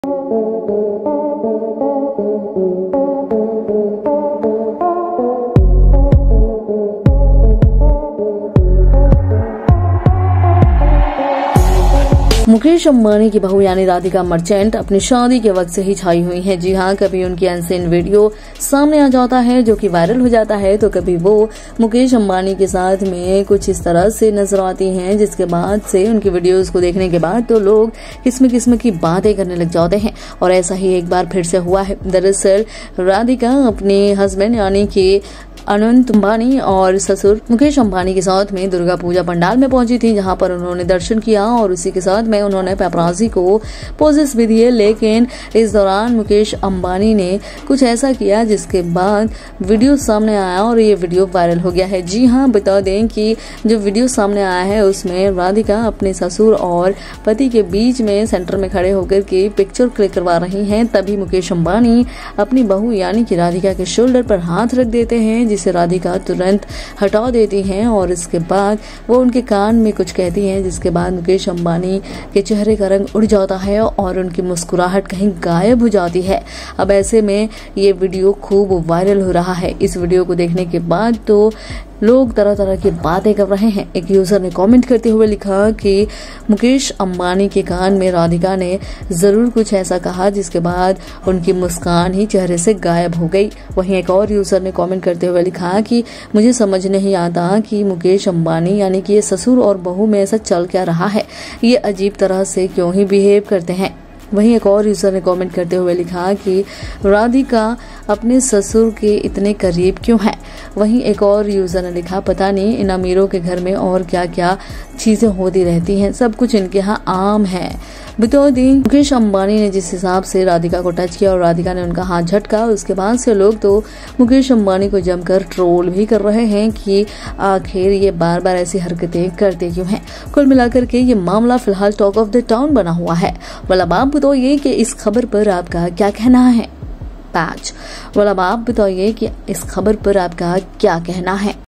मुकेश अंबानी की बहू यानी राधिका मर्चेंट अपनी शादी के वक्त से ही छाई हुई हैं। जी हाँ, कभी उनकी अनसीन वीडियो सामने आ जाता है जो कि वायरल हो जाता है, तो कभी वो मुकेश अंबानी के साथ में कुछ इस तरह से नजर आती हैं, जिसके बाद से उनकी वीडियोस को देखने के बाद तो लोग किस्म किस्म की बातें करने लग जाते हैं। और ऐसा ही एक बार फिर से हुआ है। दरअसल राधिका अपने हस्बैंड यानी कि अनंत अंबानी और ससुर मुकेश अंबानी के साथ में दुर्गा पूजा पंडाल में पहुंची थी, जहां पर उन्होंने दर्शन किया और उसी के साथ में उन्होंने पेपराजी को पोजेस भी दिए। लेकिन इस दौरान मुकेश अंबानी ने कुछ ऐसा किया जिसके बाद वीडियो सामने आया और ये वीडियो वायरल हो गया है। जी हाँ, बता दें कि जो वीडियो सामने आया है उसमें राधिका अपने ससुर और पति के बीच में सेंटर में खड़े होकर के पिक्चर क्लिक करवा रही हैं। तभी मुकेश अंबानी अपनी बहू यानी कि राधिका के शोल्डर पर हाथ रख देते हैं, जिसे राधिका तुरंत हटा देती हैं और इसके बाद वो उनके कान में कुछ कहती हैं, जिसके बाद मुकेश अंबानी के चेहरे का रंग उड़ जाता है और उनकी मुस्कुराहट कहीं गायब हो जाती है। अब ऐसे में ये वीडियो खूब वायरल हो रहा है। इस वीडियो को देखने के बाद तो लोग तरह तरह की बातें कर रहे हैं। एक यूजर ने कमेंट करते हुए लिखा कि मुकेश अंबानी के कान में राधिका ने जरूर कुछ ऐसा कहा जिसके बाद उनकी मुस्कान ही चेहरे से गायब हो गई। वहीं एक और यूजर ने कमेंट करते हुए लिखा कि मुझे समझ नहीं आता कि मुकेश अंबानी यानी कि ये ससुर और बहू में ऐसा चल क्या रहा है, ये अजीब तरह से क्यों ही बिहेव करते हैं। वहीं एक और यूजर ने कमेंट करते हुए लिखा कि राधिका अपने ससुर के इतने करीब क्यों है। वहीं एक और यूजर ने लिखा, पता नहीं इन अमीरों के घर में और क्या क्या चीजें होती रहती हैं, सब कुछ इनके यहाँ आम है। बता दें मुकेश अंबानी ने जिस हिसाब से राधिका को टच किया और राधिका ने उनका हाथ झटका, उसके बाद से लोग तो मुकेश अंबानी को जमकर ट्रोल भी कर रहे हैं कि आखिर ये बार बार ऐसी हरकतें करते क्यों हैं। कुल मिलाकर के ये मामला फिलहाल टॉक ऑफ द टाउन बना हुआ है। मतलब आप बताइए कि इस खबर पर आपका क्या कहना है। मतलब आप बताइए कि इस खबर पर आपका क्या कहना है।